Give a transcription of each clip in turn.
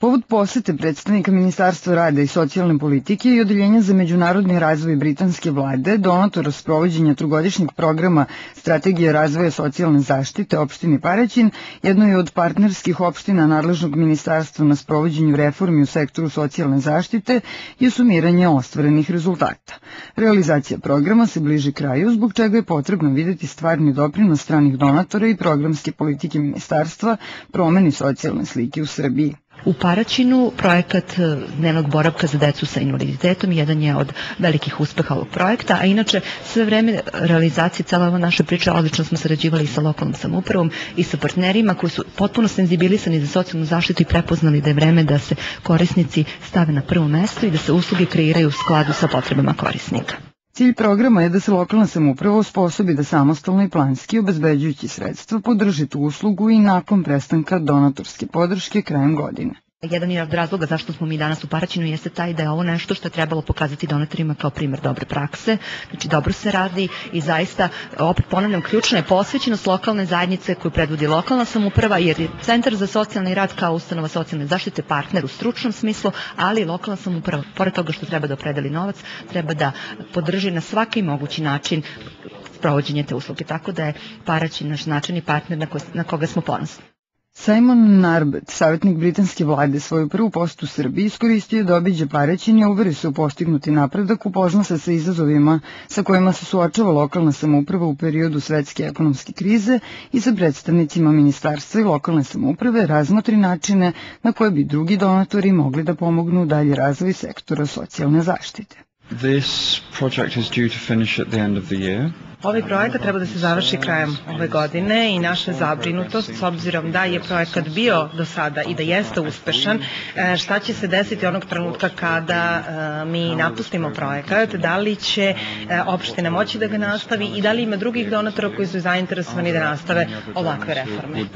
Povod posete predstavnika Ministarstva rada i socijalne politike i Odeljenja za međunarodni razvoj britanske vlade, donatora sprovođenja trogodišnjeg programa Strategije razvoja socijalne zaštite opštini Paraćin, jednoj je od partnerskih opština nadležnog ministarstva na sprovođenju reformi u sektoru socijalne zaštite i sumiranje ostvarenih rezultata. Realizacija programa se bliži kraju, zbog čega je potrebno videti stvarni doprinos stranih donatora i programske politike ministarstva promeni socijalne slike u Srbiji. U Paraćinu projekat dnevnog boravka za decu sa invaliditetom jedan je od velikih uspeha ovog projekta, a inače sve vreme realizacije cele ove naše priče odlično smo sarađivali i sa lokalnom samoupravom i sa partnerima koji su potpuno senzibilisani za socijalnu zaštitu i prepoznali da je vreme da se korisnici stave na prvo mesto i da se usluge kreiraju u skladu sa potrebama korisnika. Cilj programa je da se lokalna samouprava osposobi da samostalno i planski, obezbeđujući sredstva, podrži tu uslugu i nakon prestanka donatorske podrške krajem godine. Jedan od razloga zašto smo mi danas u Paraćinu jeste taj da je ovo nešto što je trebalo pokazati donatorima kao primer dobre prakse, znači dobro se radi i zaista, opet ponavljam, ključna je posvećenost lokalne zajednice koju predvodi lokalna samouprava, jer je Centar za socijalni rad kao ustanova socijalne zaštite partner u stručnom smislu, ali i lokalna samouprava, pored toga što treba da opredeli novac, treba da podrži na svaki mogući način sprovođenje te usluge, tako da je Paraćin naš značajni partner na koga smo ponosni. Simon Narbet, savjetnik britanske vlade, svoju prvu posetu Srbiji iskoristio je da obiđe Paraćin i uveri se u postignuti napredak, upozna se sa izazovima sa kojima se suočava lokalna samouprava u periodu svetske ekonomske krize i sa predstavnicima ministarstva i lokalne samouprave razmotri načine na koje bi drugi donatori mogli da pomognu u dalji razvoj sektora socijalne zaštite. This project is due to finish at the end of the year. Ovaj projekat treba da se završi krajem ove godine i naša zabrinutost, s obzirom da je projekat bio do sada i da jeste uspešan, šta će se desiti onog trenutka kada mi napustimo projekat, da li će opština moći da ga nastavi i da li ima drugih donatora koji su zainteresovani da nastave ovakve reforme.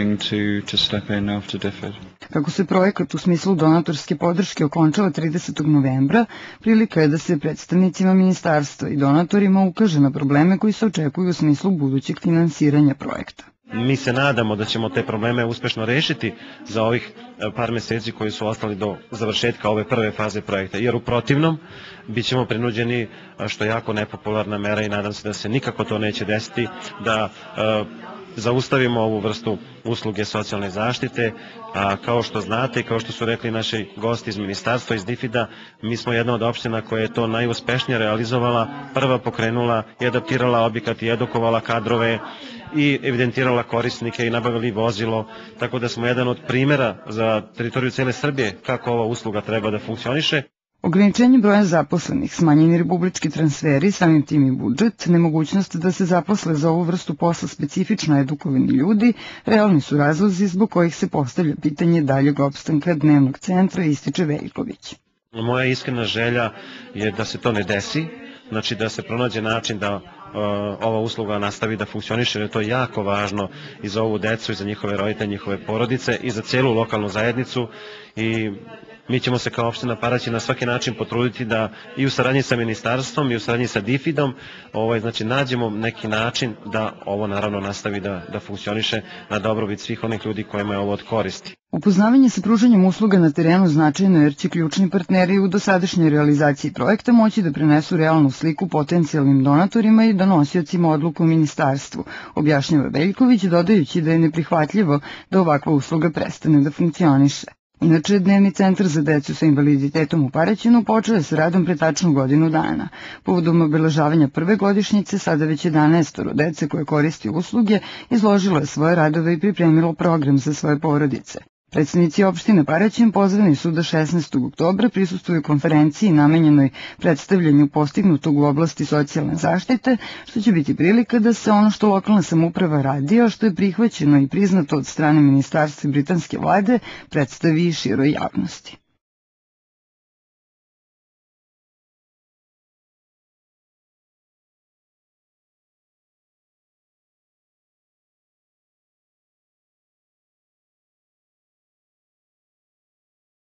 Kako se projekat u smislu donatorske podrške okončava 30. novembra, prilika je da se predstavnicima ministarstva i donatorima ukaže na probleme koji se očekuju u smislu budućeg finansiranja projekta. Mi se nadamo da ćemo te probleme uspešno rešiti za ovih par meseci koji su ostali do završetka ove prve faze projekta, jer u protivnom bit ćemo prinuđeni, što je jako nepopularna mera i nadam se da se nikako to neće desiti, da zaustavimo ovu vrstu usluge socijalne zaštite. Kao što znate i kao što su rekli naši gosti iz ministarstva, iz DIFID-a, mi smo jedna od opština koja je to najuspešnije realizovala, prva pokrenula i adaptirala objekat i edukovala kadrove i evidentirala korisnike i nabavili vozilo, tako da smo jedan od primera za teritoriju cele Srbije kako ova usluga treba da funkcioniše. Ograničenje broja zaposlenih, smanjeni republički transferi, samim tim i budžet, nemogućnost da se zaposle za ovu vrstu posla specifično edukovani ljudi, realni su razlozi zbog kojih se postavlja pitanje daljeg opstanka dnevnog centra, ističe Veljković. Moja iskrena želja je da se to ne desi, znači da se pronađe način da ova usluga nastavi da funkcioniše, jer je to jako važno i za ovu decu, i za njihove roditelje, njihove porodice, i za celu lokalnu zajednicu. I mi ćemo se kao opština Paraćin na svaki način potruditi da i u saradnji sa ministarstvom i u saradnji sa DIFID-om znači nađemo neki način da ovo naravno nastavi da funkcioniše na dobrobit svih onih ljudi kojima je ovo od koristi. Upoznavanje sa pružanjem usluga na terenu značajno, jer će ključni partneri u dosadašnjoj realizaciji projekta moći da prenesu realnu sliku potencijalnim donatorima i donosiocima odluku u ministarstvu, objašnjava Veljković, dodajući da je neprihvatljivo da ovakva usluga prestane da funkcioniše. Inače, Dnevni centar za decu sa invaliditetom u Paraćinu počeo je sa radom pre tačno godinu dana. Povodom obeležavanja prve godišnjice, sada već 11 dece koje koristi usluge, izložilo je svoje radove i pripremilo program za svoje porodice. Predstavnici opštine Paraćin pozvani su da 16. oktobra prisustvuju konferenciji namenjenoj predstavljanju postignutog u oblasti socijalne zaštite, što će biti prilika da se ono što lokalna samouprava radi, a što je prihvaćeno i priznato od strane ministarstva i britanske vlade, predstavi i široj javnosti.